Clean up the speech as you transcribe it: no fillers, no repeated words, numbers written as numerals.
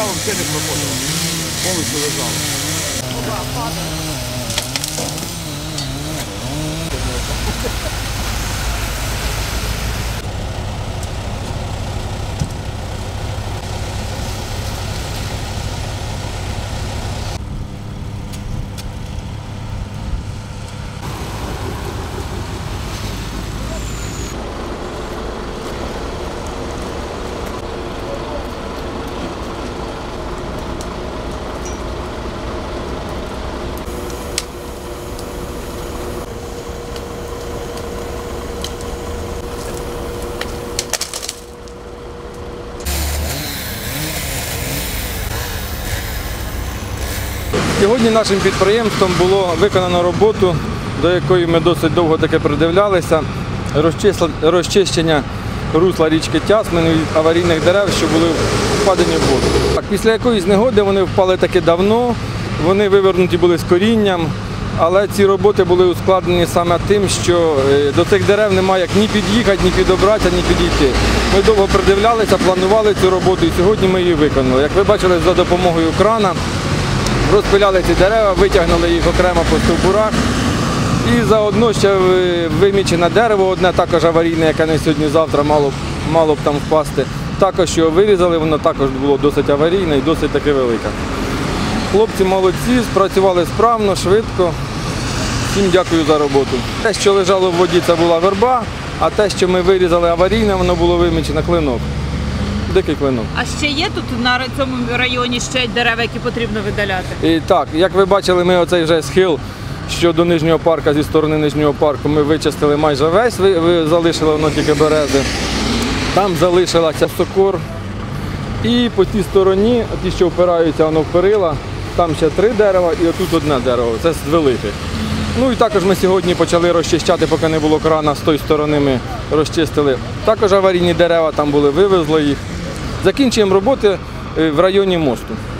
взагалі не проходила. Повністю лежала. Сьогодні нашим підприємством було виконано роботу, до якої ми досить довго таки придивлялися, розчищення русла річки Тясмин від аварійних дерев, що були впадені в воду. Після якоїсь негоди вони впали таки давно, вони вивернуті були з корінням, але ці роботи були ускладнені саме тим, що до цих дерев немає як ні під'їхати, ні підобратися, ні підійти. Ми довго придивлялися, планували цю роботу і сьогодні ми її виконали. Як ви бачили, за допомогою крана розпиляли ці дерева, витягнули їх окремо по стовбурах. І заодно ще вимічене дерево, одне також аварійне, яке не сьогодні-завтра мало б там впасти. Також його вирізали, воно також було досить аварійне і досить таки велике. Хлопці молодці, спрацювали справно, швидко. Всім дякую за роботу. Те, що лежало в воді, це була верба, а те, що ми вирізали аварійне, воно було вимічене клинок. Дикий клинок. А ще є тут на цьому районі ще дерева, які потрібно видаляти? І так, як ви бачили, ми оцей вже схил, що до Нижнього парку, зі сторони Нижнього парку, ми вичистили майже весь, залишили воно тільки берези. Там залишилася сокор. І по цій стороні, ті, що впираються, воно в перила, там ще 3 дерева і отут одне дерево, це з великих. Ну і також ми сьогодні почали розчищати, поки не було крана, з тої сторони ми розчистили. Також аварійні дерева там були, вивезли їх. Закінчуємо роботи в районі мосту.